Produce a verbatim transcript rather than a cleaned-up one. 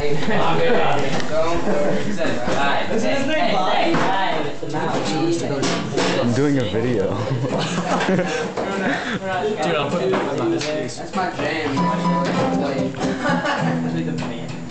I'm doing a video. Dude, I'll put it on this. That's my jam.